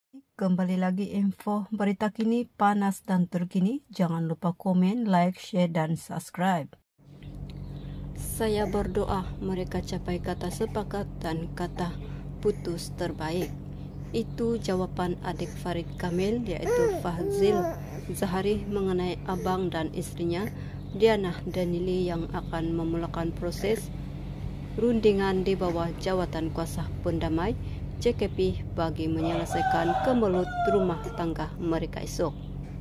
Kembali lagi info berita kini panas dan terkini. Jangan lupa komen, like, share, dan subscribe. Saya berdoa mereka capai kata sepakat dan kata putus terbaik. Itu jawaban adik Farid Kamil yaitu Fadzil Zahari mengenai abang dan istrinya Diana Danili yang akan memulakan proses rundingan di bawah jawatan kuasa pendamai JKP bagi menyelesaikan kemelut rumah tangga mereka esok.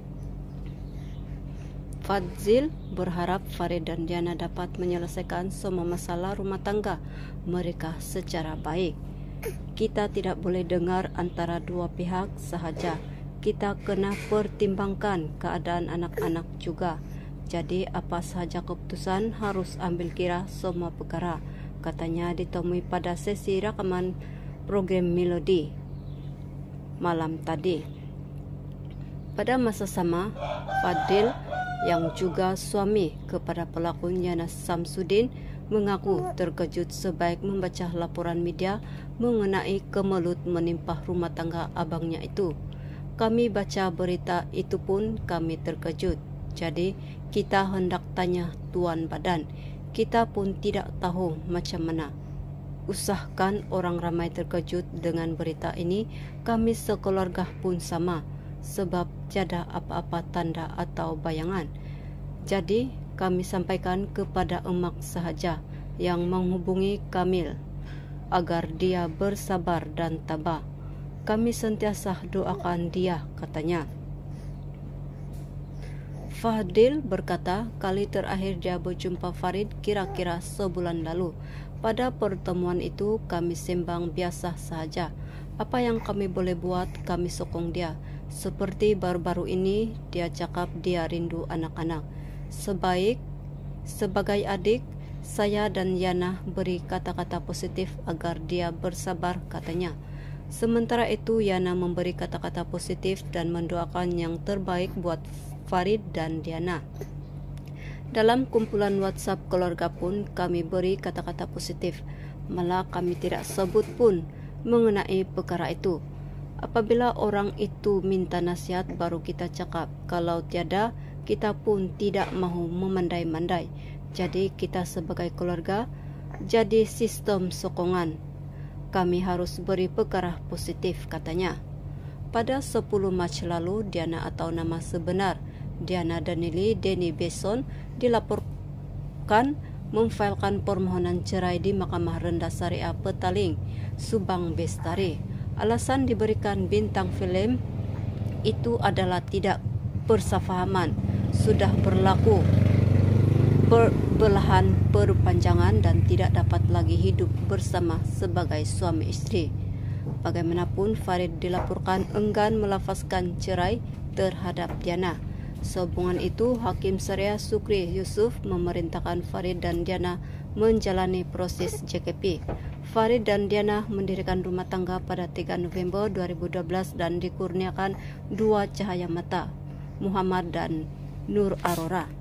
Fadzil berharap Farid dan Diana dapat menyelesaikan semua masalah rumah tangga mereka secara baik. Kita tidak boleh dengar antara dua pihak sahaja. Kita kena pertimbangkan keadaan anak-anak juga. Jadi apa sahaja keputusan harus ambil kira semua perkara, katanya ditemui pada sesi rakaman program Melodi malam tadi. Pada masa sama, Fadil yang juga suami kepada pelakon Yana Samsudin mengaku terkejut sebaik membaca laporan media mengenai kemelut menimpa rumah tangga abangnya itu. Kami baca berita itu pun kami terkejut. Jadi kita hendak tanya Tuan Badan. Kita pun tidak tahu macam mana. Usahakan orang ramai terkejut dengan berita ini, kami sekeluarga pun sama, sebab tiada apa-apa tanda atau bayangan. Jadi, kami sampaikan kepada emak sahaja yang menghubungi Kamil, agar dia bersabar dan tabah. Kami sentiasa doakan dia, katanya. Fadil berkata, kali terakhir dia berjumpa Farid kira-kira sebulan lalu. Pada pertemuan itu kami sembang biasa sahaja. Apa yang kami boleh buat, kami sokong dia. Seperti baru-baru ini dia cakap dia rindu anak-anak. Sebagai adik, saya dan Yana beri kata-kata positif agar dia bersabar, katanya. Sementara itu Yana memberi kata-kata positif dan mendoakan yang terbaik buat Farid dan Diana. Dalam kumpulan WhatsApp keluarga pun kami beri kata-kata positif. Malah kami tidak sebut pun mengenai perkara itu. Apabila orang itu minta nasihat baru kita cakap. Kalau tiada, kita pun tidak mahu memandai-mandai. Jadi kita sebagai keluarga jadi sistem sokongan. Kami harus beri perkara positif, katanya. Pada 10 Mac lalu, Diana atau nama sebenar Diana Danili Deni Beson dilaporkan memfailkan permohonan cerai di Mahkamah Rendah Syariah Petaling, Subang Bestari. Alasan diberikan bintang filem itu adalah tidak persefahaman, sudah berlaku belahan perpanjangan dan tidak dapat lagi hidup bersama sebagai suami istri. Bagaimanapun, Farid dilaporkan enggan melafazkan cerai terhadap Diana. Sehubungan itu, Hakim Syariah Sukri Yusuf memerintahkan Farid dan Diana menjalani proses JKP. Farid dan Diana mendirikan rumah tangga pada 3 November 2012 dan dikurniakan 2 cahaya mata, Muhammad dan Nur Arora.